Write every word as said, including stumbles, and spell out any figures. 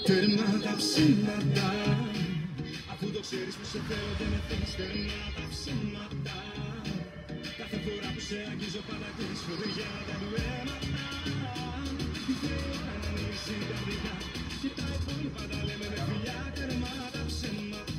Τέρμα τα ψέματα, αφού το ξέρεις που σε θέλω και με θέλεις. Τέρμα τα ψέματα, κάθε φορά που σε αγγίζω πάντα κλείνεις φωτιά τα βλέμματα. Ήρθε η ώρα να ανοίξει η καρδιά και τα υπόλοιπα τα λέμε με φιλιά. Τέρμα τα ψέματα.